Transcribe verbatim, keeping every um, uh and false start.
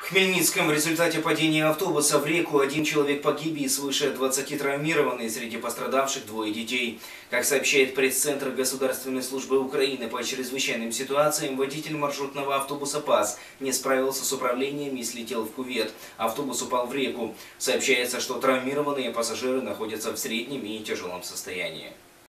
В Хмельницком в результате падения автобуса в реку один человек погиб и свыше двадцати травмированы, среди пострадавших двое детей. Как сообщает пресс-центр Государственной службы Украины по чрезвычайным ситуациям, водитель маршрутного автобуса ПАЗ не справился с управлением и слетел в кювет. Автобус упал в реку. Сообщается, что травмированные пассажиры находятся в среднем и тяжелом состоянии.